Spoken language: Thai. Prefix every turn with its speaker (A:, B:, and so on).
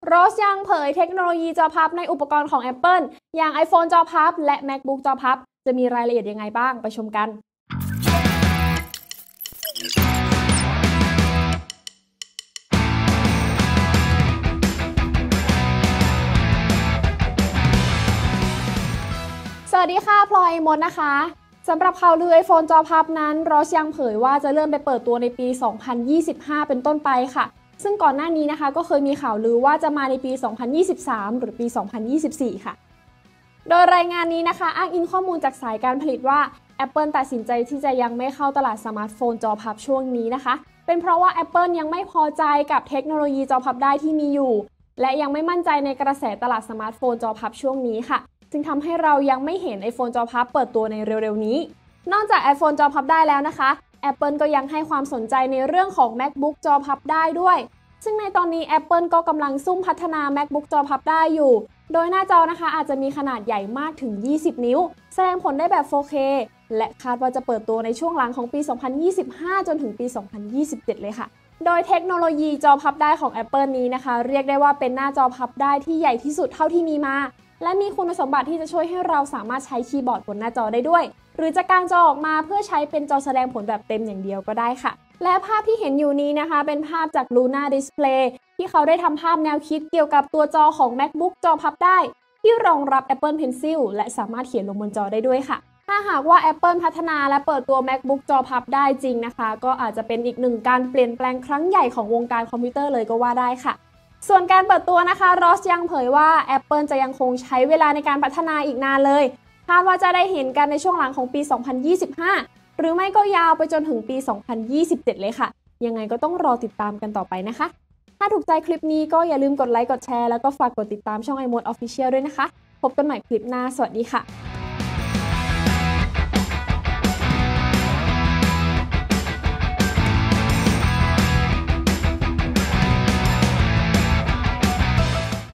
A: โรสยังเผยเทคโนโลยีจอพับในอุปกรณ์ของ Apple อย่าง iPhone จอพับและ MacBook จอพับจะมีรายละเอียดยังไงบ้างไปชมกันสวัสดีค่ะพลอยมดนะคะสำหรับข่าวลือ iPhone จอพับนั้นโรสยังเผยว่าจะเลื่อนไปเปิดตัวในปี 2025 เป็นต้นไปค่ะซึ่งก่อนหน้านี้นะคะก็เคยมีข่าวลือว่าจะมาในปี 2023 หรือปี 2024 ค่ะโดยรายงานนี้นะคะอ้างอิงข้อมูลจากสายการผลิตว่า Apple ตัดสินใจที่จะยังไม่เข้าตลาดสมาร์ทโฟนจอพับช่วงนี้นะคะเป็นเพราะว่า Apple ยังไม่พอใจกับเทคโนโลยีจอพับได้ที่มีอยู่และยังไม่มั่นใจในกระแสตลาดสมาร์ทโฟนจอพับช่วงนี้ค่ะจึงทำให้เรายังไม่เห็น iPhone จอพับเปิดตัวในเร็วๆนี้นอกจาก iPhone จอพับได้แล้วนะคะ Apple ก็ยังให้ความสนใจในเรื่องของ MacBook จอพับได้ด้วยซึ่งในตอนนี้ Apple ก็กำลังซุ่มพัฒนา MacBook จอพับได้อยู่โดยหน้าจอนะคะอาจจะมีขนาดใหญ่มากถึง 20 นิ้วแสดงผลได้แบบ 4K และคาดว่าจะเปิดตัวในช่วงหลังของปี 2025 จนถึงปี 2027 เลยค่ะโดยเทคโนโลยีจอพับได้ของ Apple นี้นะคะเรียกได้ว่าเป็นหน้าจอพับได้ที่ใหญ่ที่สุดเท่าที่มีมาและมีคุณสมบัติที่จะช่วยให้เราสามารถใช้คีย์บอร์ดบนหน้าจอได้ด้วยหรือจะกางจอออกมาเพื่อใช้เป็นจอแสดงผลแบบเต็มอย่างเดียวก็ได้ค่ะและภาพที่เห็นอยู่นี้นะคะเป็นภาพจาก Luna Display ที่เขาได้ทำภาพแนวคิดเกี่ยวกับตัวจอของ MacBook จอพับได้ที่รองรับ Apple Pencil และสามารถเขียนลงบนจอได้ด้วยค่ะถ้าหากว่า Apple พัฒนาและเปิดตัว MacBook จอพับได้จริงนะคะก็อาจจะเป็นอีกหนึ่งการเปลี่ยนแปลงครั้งใหญ่ของวงการคอมพิวเตอร์เลยก็ว่าได้ค่ะส่วนการเปิดตัวนะคะโรสยังเผยว่า Apple จะยังคงใช้เวลาในการพัฒนาอีกนานเลยคาดว่าจะได้เห็นกันในช่วงหลังของปี 2025 หรือไม่ก็ยาวไปจนถึงปี 2027 เลยค่ะยังไงก็ต้องรอติดตามกันต่อไปนะคะถ้าถูกใจคลิปนี้ก็อย่าลืมกดไลค์กดแชร์แล้วก็ฝากกดติดตามช่อง iMode Official ด้วยนะคะพบกันใหม่คลิปหน้าสวัสดีค่ะ